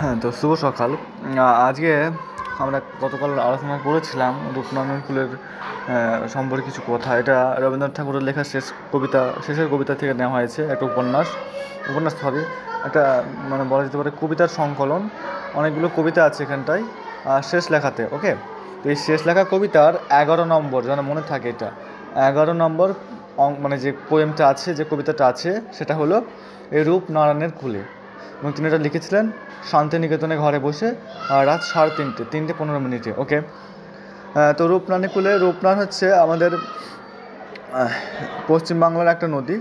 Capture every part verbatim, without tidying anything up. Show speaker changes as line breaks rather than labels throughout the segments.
হ্যাঁ, তো শুভ সকাল। আ- আজকে আমরা গতকাল আলোচনা করেছিলাম রূপনারায়ণ কুলের আহ, সম্পর্কে কিছু কথা। এটা রবীন্দ্রনাথ ঠাকুরের লেখা শেষ কবিতা, শেষের কবিতা থেকে নেওয়া হয়েছে। একটা উপন্যাস উপন্যাস সরি একটা মানে বলা যেতে পারে কবিতার সংকলন। অনেকগুলো কবিতা আছে এখানটায় আহ, শেষ লেখাতে। ওকে, তো এই শেষ লেখা কবিতার এগারো নম্বর, যেন মনে থাকে এটা এগারো নম্বর অং- মানে যে পোয়েমটা আছে, যে কবিতাটা আছে, সেটা হলো এই রূপনারায়ণের কুলে। এবং তিনি এটা লিখেছিলেন শান্তিনিকেতনে ঘরে বসে আহ, রাত সাড়ে তিনটে তিনটে পনেরো মিনিটে। ওকে, তো রূপনারায়ণ কুলে, রূপনারায়ণ হচ্ছে আমাদের আহ, পশ্চিমবাংলার একটা নদী,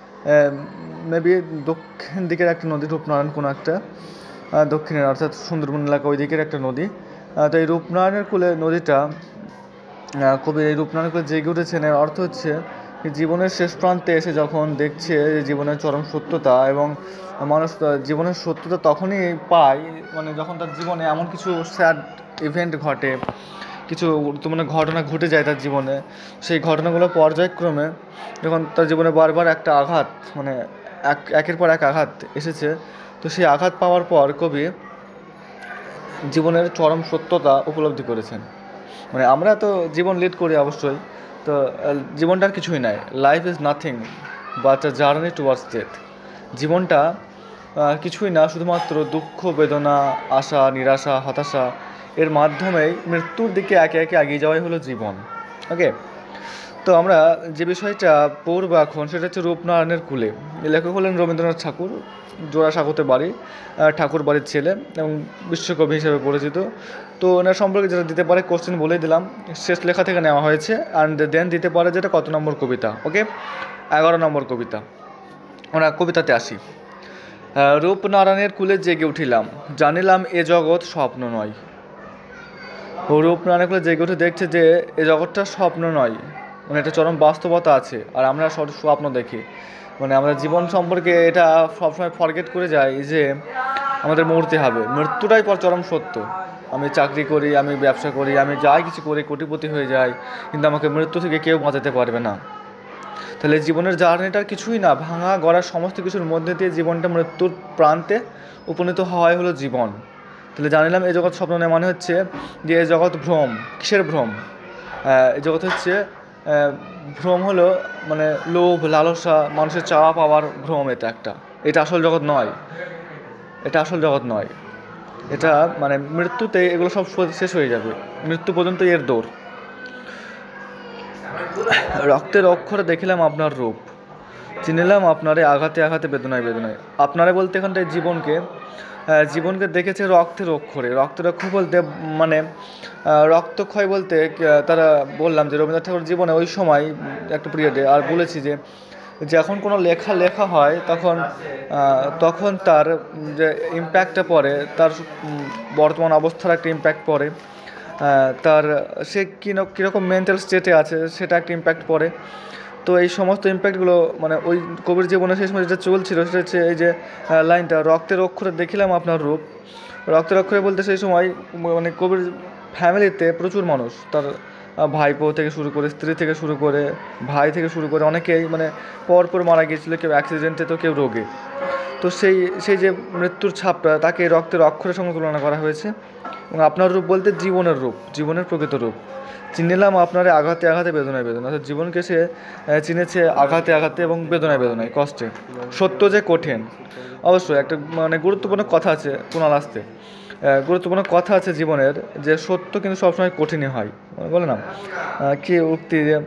মেবি দক্ষিণ দিকের একটা নদী। রূপনারায়ণ কোনো একটা আহ, দক্ষিণের, অর্থাৎ সুন্দরবন এলাকা ওই দিকের একটা নদী। আহ, তো এই রূপনারায়ণের কুলে নদীটা, আহ, কবি এই রূপনারায়ণ কুলে জেগে উঠেছেন। এর অর্থ হচ্ছে কি, জীবনের শেষ প্রান্তে এসে যখন দেখছে যে জীবনের চরম সত্যতা, এবং মানুষ তা- জীবনের সত্যতা তখনই পায় মানে যখন তার জীবনে এমন কিছু স্যাড ইভেন্ট ঘটে, কিছু গুরুত্বপূর্ণ ঘটনা ঘটে যায় তার জীবনে। সেই ঘটনাগুলো পর্যায়ক্রমে যখন তার জীবনে বারবার একটা আঘাত, মানে এক একের পর এক আঘাত এসেছে, তো সেই আঘাত পাওয়ার পর কবি জীবনের চরম সত্যতা উপলব্ধি করেছেন। মানে আমরা তো জীবন লিড করি অবশ্যই, তো আহ, জীবনটার কিছুই নাই। Life is nothing but a journey towards death. জীবনটা আহ, কিছুই না, শুধুমাত্র দুঃখ, বেদনা, আশা, নিরাশা, হতাশা, এর মাধ্যমেই মৃত্যুর দিকে একে একে এগিয়ে যাওয়াই হলো জীবন। ওকে, তো আমরা যে বিষয়টা পড়বো এখন, সেটা হচ্ছে রূপনারায়ণের কুলে। লেখক হলেন রবীন্দ্রনাথ ঠাকুর, জোড়াসাঁকোতে বাড়ি, আহ, ঠাকুর বাড়ির ছেলে এবং বিশ্বকবি হিসেবে পরিচিত। তো ওনার সম্পর্কে যেটা দিতে পারে, কোশ্চেন বলেই দিলাম, শেষ লেখা থেকে নেওয়া হয়েছে। অ্যান্ড দেন দিতে পারে যেটা কত নম্বর কবিতা। ওকে, এগারো নম্বর কবিতা। ওনার কবিতাতে আসি। আহ, রূপনারায়ণের কুলে জেগে উঠিলাম, জানিলাম এ জগৎ স্বপ্ন নয়। রূপনারায়ণের কুলে জেগে উঠে দেখছে যে এ জগৎটা স্বপ্ন নয়, মানে এটা চরম বাস্তবতা আছে, আর আমরা সব স্বপ্ন দেখি। মানে আমাদের জীবন সম্পর্কে এটা সবসময় ফরগেট করে যায় যে আমাদের মরতে হবে, মৃত্যুটাই পর চরম সত্য। আমি চাকরি করি, আমি ব্যবসা করি, আমি যাই কিছু করি, কোটিপতি হয়ে যাই, কিন্তু আমাকে মৃত্যু থেকে কেউ বাঁচাতে পারবে না। তাহলে জীবনের জার্নিটার কিছুই না, ভাঙা গড়ার সমস্ত কিছুর মধ্যে দিয়ে জীবনটা মৃত্যুর প্রান্তে উপনীত হওয়াই হলো জীবন। তাহলে জানিলাম এই জগৎ স্বপ্ন নয়, মানে হচ্ছে যে এই জগৎ ভ্রম। কিসের ভ্রম? আহ, এই জগৎ হচ্ছে আহ, ভ্রম হলো মানে লোভ, লালসা, মানুষের চাওয়া পাওয়ার ভ্রম। এটা একটা, এটা আসল জগৎ নয়। এটা আসল জগৎ নয়। এটা মানে মৃত্যুতে এগুলো সব শেষ হয়ে যাবে, মৃত্যু পর্যন্ত এর দৌড়। রক্তের অক্ষরে দেখিলাম আপনার রূপ, চিনিলাম আপনারে আঘাতে আঘাতে, বেদনায় বেদনায়। আপনারে বলতে এখানটায় জীবনকে, আহ, জীবনকে দেখেছে রক্তের অক্ষরে। রক্তের অক্ষর বলতে মানে আহ, রক্তক্ষয় বলতে আহ, তারা বললাম যে রবীন্দ্রনাথ ঠাকুর জীবনে ওই সময় একটা পিরিয়ডে, আর বলেছি যে যখন কোনো লেখা লেখা হয় তখন আহ, তখন তার যে ইম্প্যাক্টটা পড়ে, তার উম, বর্তমান অবস্থার একটা ইম্প্যাক্ট পড়ে, আহ, তার সে কী কীরকম মেন্টাল স্টেটে আছে সেটা একটা ইম্প্যাক্ট পড়ে। তো এই সমস্ত ইম্প্যাক্টগুলো মানে ওই কবির জীবনে সেই সময় যেটা চলছিল সেটা হচ্ছে এই যে আহ, লাইনটা, রক্তের অক্ষরে দেখিলাম আপনার রূপ। রক্তের অক্ষরে বলতে সেই সময় মানে কবির ফ্যামিলিতে প্রচুর মানুষ, তার আহ, ভাইপো থেকে শুরু করে, স্ত্রী থেকে শুরু করে, ভাই থেকে শুরু করে অনেকেই মানে পর পর মারা গিয়েছিলো, কেউ অ্যাক্সিডেন্টে তো কেউ রোগে। তো সেই সেই যে মৃত্যুর ছাপটা, তাকে রক্তের অক্ষরের সঙ্গে তুলনা করা হয়েছে। এবং আপনার রূপ বলতে জীবনের রূপ, জীবনের প্রকৃত রূপ। চিনিলাম আপনারে আঘাতে আঘাতে, বেদনায় বেদনা, অর্থাৎ জীবনকে সে আহ, চিনেছে আঘাতে আঘাতে এবং বেদনায় বেদনায়, কষ্টে। সত্য যে কঠিন, অবশ্যই একটা মানে গুরুত্বপূর্ণ কথা আছে কুণাল আসতে, আহ, গুরুত্বপূর্ণ কথা আছে জীবনের, যে সত্য কিন্তু সবসময় কঠিনই হয়। মানে বলে না আহ, কি উক্তি যে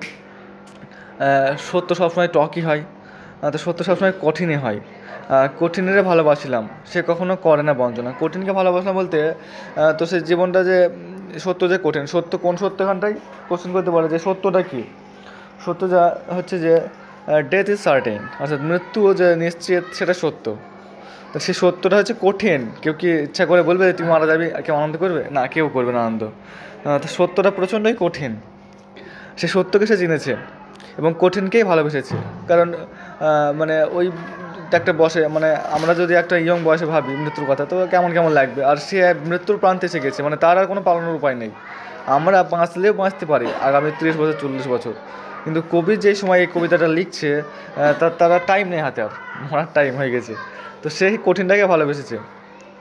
আহ, সত্য সবসময় টকই হয়, আহ, তো সত্য সবসময় কঠিনই হয়। আহ, কঠিনেরে ভালোবাসিলাম, সে কখনো করে না বঞ্চনা। কঠিনকে ভালোবাসলাম বলতে আহ, তো সে জীবনটা যে উম, সত্য যে কঠিন, সত্য কোন সত্য, এখানটাই কোশ্চেন করতে পারে যে সত্যটা কী। সত্য যা হচ্ছে যে ডেথ ইজ সার্টেন, অর্থাৎ মৃত্যু যে নিশ্চিত, সেটা সত্য। তো সেই সত্যটা হচ্ছে কঠিন। কেউ কি ইচ্ছা করে বলবে তুমি মারা যাবে, আর কেউ আনন্দ করবে না? কেউ করবে না আনন্দ। আহ, তো সত্যটা প্রচণ্ডই কঠিন, সে সত্যকে সে চিনেছে এবং কঠিনকেই ভালোবেসেছে। কারণ আহ, মানে ওই একটা বসে, মানে আমরা যদি একটা ইয়ং বয়সে ভাবি মৃত্যুর কথা, তো কেমন কেমন লাগবে। আর সে মৃত্যুর প্রান্তে এসে গেছে, মানে তার আর কোনো পালানোর উপায় নেই। আমরা বাঁচলেও বাঁচতে পারি আগামী ত্রিশ বছর, চল্লিশ বছর, কিন্তু কবি যেই সময় এই কবিতাটা লিখছে আহ, তার তারা টাইম নেই হাতে, আর মরার টাইম হয়ে গেছে। তো সেই কঠিনটাকে ভালোবেসেছে।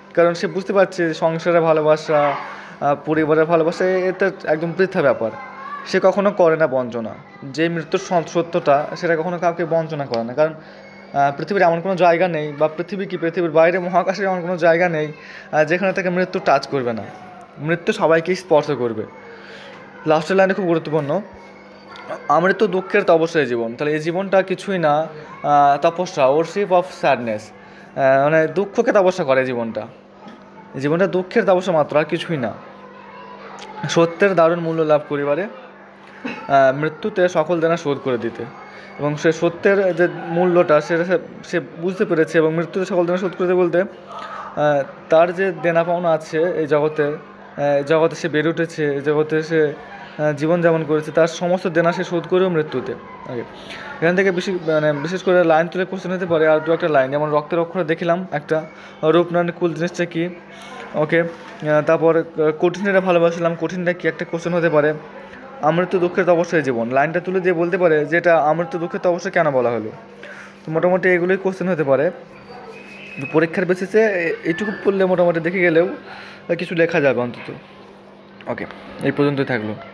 কারণ সে বুঝতে পারছে সংসারের ভালোবাসা, পরিবারের ভালোবাসা এটা একদম পৃথা ব্যাপার। সে কখনো করে না বঞ্চনা, যে মৃত্যুর সত্যটা সেটা কখনো কাউকে বঞ্চনা করে না। কারণ পৃথিবীর এমন কোনো জায়গা নেই, বা পৃথিবী কি পৃথিবীর বাইরে মহাকাশের এমন কোনো জায়গা নেই যেখানে তাকে মৃত্যু টাচ করবে না। মৃত্যু সবাইকেই স্পর্শ করবে। লাস্টের লাইনে খুব গুরুত্বপূর্ণ, আমৃত্যু দুঃখের তপস্যায় জীবন। তাহলে এই জীবনটা কিছুই না, তপস্যা, ওরশিপ অফ স্যাডনেস, মানে দুঃখকে তপস্যা করে জীবনটা। জীবনটা দুঃখের তপস্যা মাত্র, আর কিছুই না। সত্যের দারুণ মূল্য লাভ করিবারে, মৃত্যুতে সকল দেনা শোধ করে দিতে। এবং সে সত্যের যে মূল্যটা সেটা সে বুঝতে পেরেছে, এবং মৃত্যুতে সকল দেনা শোধ করতে বলতে তার যে দেনা পাওনা আছে এই জগতে, জগতে সে বেড়ে উঠেছে, এই জগতে সে জীবনযাপন করেছে, তার সমস্ত দেনা সে শোধ করেও মৃত্যুতে। ওকে, এখান থেকে বেশি মানে বিশেষ করে লাইন তুলে কোশ্চেন হতে পারে। আর দু একটা লাইন, যেমন রক্তের অক্ষরে দেখিলাম একটা, রূপনারায়ণ কুল জিনিসটা কী, ওকে। তারপর কঠিনটা ভালোবাসলাম, কঠিনটা কি একটা কোশ্চেন হতে পারে। আমৃত্যু দুঃখের তপস্যায় জীবন, লাইনটা তুলে দিয়ে বলতে পারে যে এটা আমৃত্যু দুঃখের তপস্যা কেন বলা হলো। তো মোটামুটি এগুলোই কোশ্চেন হতে পারে পরীক্ষার বেসিসে। এইটুকু পড়লে মোটামুটি দেখে গেলেও কিছু লেখা যাবে অন্তত। ওকে, এই পর্যন্তই থাকলো।